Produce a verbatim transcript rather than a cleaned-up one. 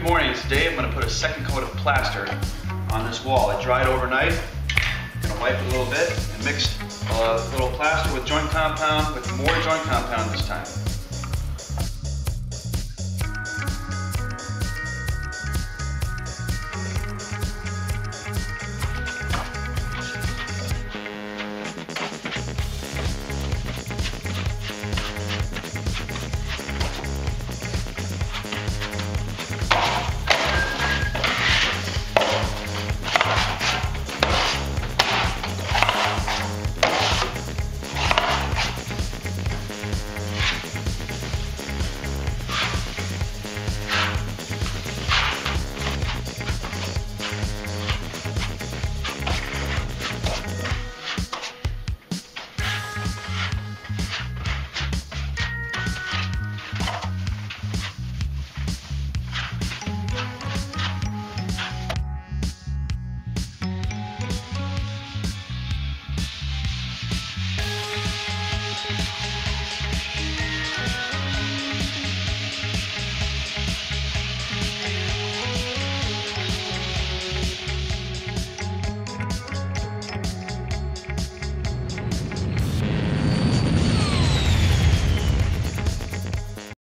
morning. Today I'm going to put a second coat of plaster on this wall. I dried overnight. I'm going to wipe it a little bit and mix a little plaster with joint compound with more joint compound this time.